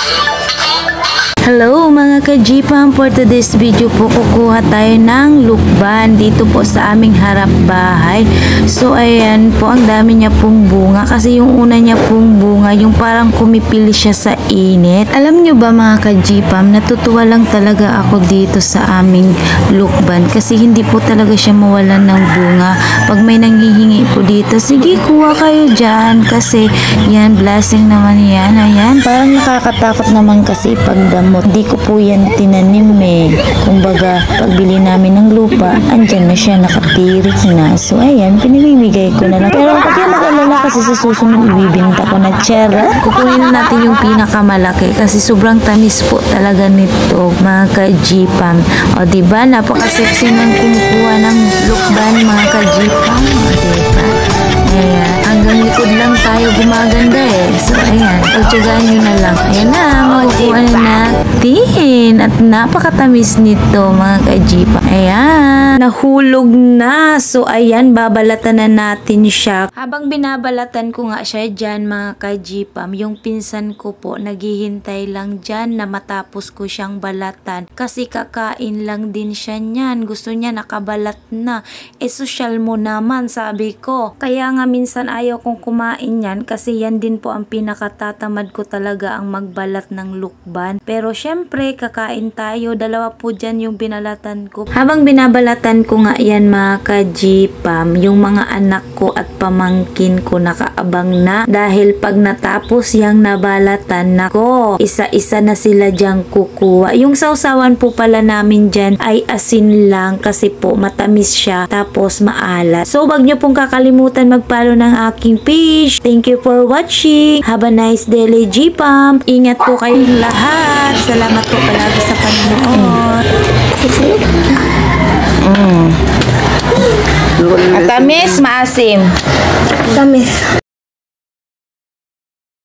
Hello mga ka-Jeepam, for today's video po kukuha tayo ng lukban dito po sa aming harap bahay. So ayan po, ang dami niya pong bunga kasi yung una niya pong bunga yung parang kumipili siya sa init. Alam nyo ba mga ka-Jeepam, natutuwa lang talaga ako dito sa aming lukban kasi hindi po talaga siya mawalan ng bunga. Pag may nanghihingi po dito, sige kuha kayo dyan kasi yan, blessing naman yan. Ayan, parang nakakatakot naman kasi pagdamo. Di ko po yan tinanim eh. Kumbaga, pagbili namin ng lupa, andyan na siya, nakatirik na. So, ayan, pinibibigay ko na lang. Pero pag yung mag-alala kasi sa susunod, ibibinta ko na tsera. Kukunin na natin yung pinakamalaki kasi sobrang tamis po talaga nito, mga ka-Jeepam. O, diba? Napaka-sexy ng kumukuha ng lukban, mga ka-Jeepam. O, diba? Ayan, hanggang likod lang tayo gumaganda eh. So, ayan, pagtsagaan nyo na lang. Ayan na, makukuha na natin. At napakatamis nito, mga ka-Jeepam. Ayan, nahulog na. So, ayan, babalatan na natin siya. Habang binabalatan ko nga siya dyan, mga ka-Jeepam, yung pinsan ko po, naghihintay lang dyan na matapos ko siyang balatan. Kasi kakain lang din siya niyan. Gusto niya nakabalat na. Eh, social mo naman, sabi ko. Kaya nga minsan ayaw kong kumain yan kasi yan din po ang pinakatatamad ko talaga, ang magbalat ng lukban. Pero syempre, kakain tayo. Dalawa po dyan yung binalatan ko. Habang binabalatan ko nga yan, mga ka-Jeepam, yung mga anak ko at pamangkin ko nakaabang na dahil pag natapos yung nabalatan nako, isa-isa na sila dyang kukuha. Yung sausawan po pala namin dyan ay asin lang kasi po matamis siya tapos maalat. So, wag nyo pong kakalimutan mag-follow ng aking page. Thank you for watching. Have a nice day, Jeepam. Ingat po kayong lahat. Salamat po palagi sa panonood. Tamis, maasim. Tamis.